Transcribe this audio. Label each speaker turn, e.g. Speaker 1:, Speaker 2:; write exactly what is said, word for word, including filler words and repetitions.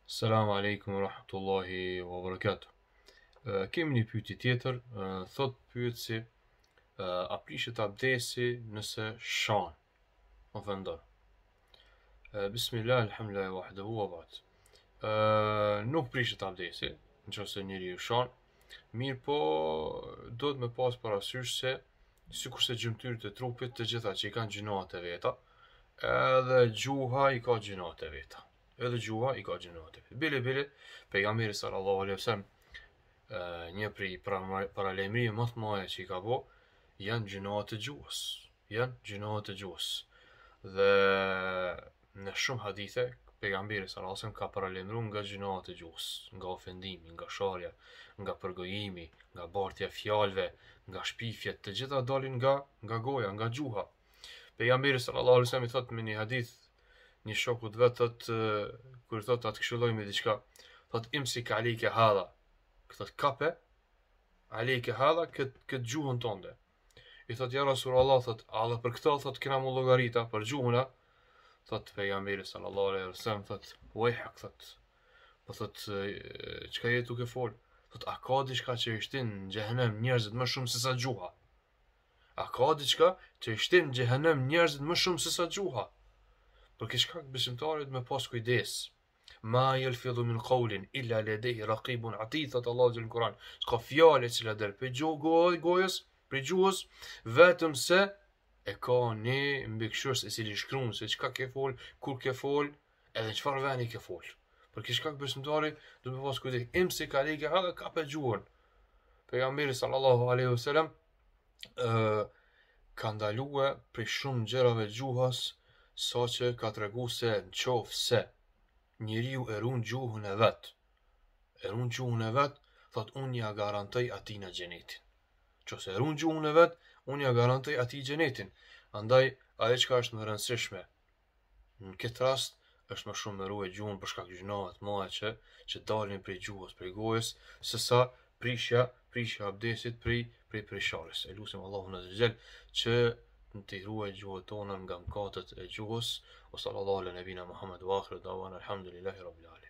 Speaker 1: Selam aleikum wa rahmatullahi wa barakatuh. Uh, kemi një pyetje tjetër, uh, thot pyetësi, uh, a prishet abdesi nëse shan, ofendon. Uh, Bismillah, alhamdulillah, wahdahu wa ba'd. Uh, nuk prishet abdesi, nëse njeriu shan, mirë po do të me pas parasysh se sikur se gjymtyrët e trupit të gjitha që i kanë gjinohat e veta, edhe gjuha i ka gjinohat e veta. Edhe gjuha i ka gjinohat e veta. Bile bile, pejgamberi sallallahu alaihi wasallam një prej paralajmërave më të mëdha që i ka bo, janë gjinohat e gjuhës. Janë gjinohat e gjuhës. Dhe në shumë hadithe, pejgamberi sallallahu alaihi wasallam ka paralajmëruar nga gjinohat e gjuhës, nga ofendimi, nga sharja, nga përgojimi, nga bartja e fjalëve, nga shpifjet, të gjitha dalin nga nga goja, nga gjuha. Pejgamberi sallallahu alaihi wasallam i thot me një hadith një shokut vet, thot kur thot atë këshilloj me diçka, thot imsik alike hadha, thot kape alike hadha kët kët gjuhën tënde. I thot ja Rasulullah, thot Allah për këtë thot kena mu llogarita për gjuhën. Thot pejgamberi sallallahu alaihi wasallam, thot wejhak, thot po thot çka je duke fol? Thot a ka diçka që i shtin në xhehenem njerëzit më shumë se sa gjuha? A ka diçka që i shtin në xhehenem njerëzit më shumë se sa gjuha? Për këtë shkak besimtarit me pas kujdes. Ma yalfidhu min qawlin illa ladayhi raqibun atid, thot Allahu në Kur'an. S'ka fjalë që la del pe gjuhë gojës, për gjuhës, vetëm se e ka një mbikëqyrës i cili shkruan se çka ke fol, kur ke fol, edhe çfarë veni ke fol. Për këtë shkak besimtari do të pas kujdes. Imsi ka lege ha ka pe gjuhën. Pejgamberi sallallahu alaihi wasallam ë ka ndaluar për shumë gjërave gjuhës, sa që ka të regu se në qofë se njeriu e runë gjuhën e vetë, e runë gjuhën e vetë, thot unë ja garantoj ati në gjenetin. Që se e runë gjuhën e vetë, unë ja garantoj ati gjenetin. Andaj, aje qka është më rëndësishme, në këtë rast, është më shumë me ruaj gjuhën për shkak gjinohat mëdha që, që dalin prej gjuhës, prej gojës, se sa prishja, prishja abdesit prej, prej prej sharës. E lusim Allahun azza wa jall që të ruaj gjuhën tonë nga mëkatet e gjuhës. O sallallahu ala nabina Muhammad wa akhiru dawana alhamdulillahi rabbil alamin.